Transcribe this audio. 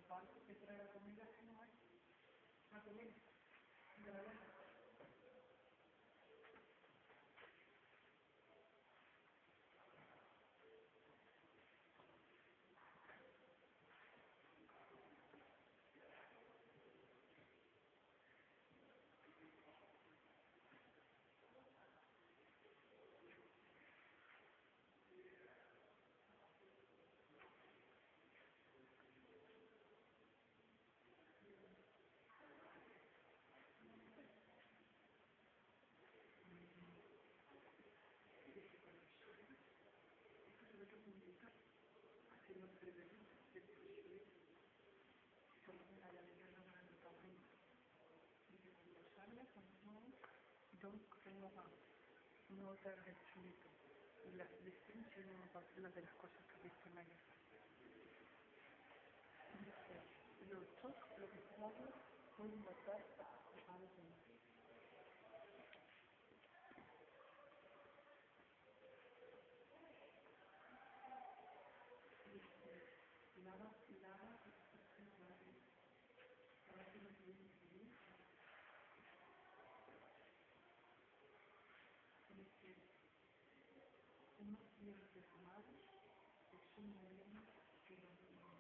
barcos que trae la comida que no hay. La comida. De la buena. Tengo una otra el chulito y las distintas una de las cosas que he visto en la guerra. Dice, los esclavos pueden matar a sus padres en la vida. Dice, lava, ahora que no pueden vivir, dice, unos días de su madre es un momento que no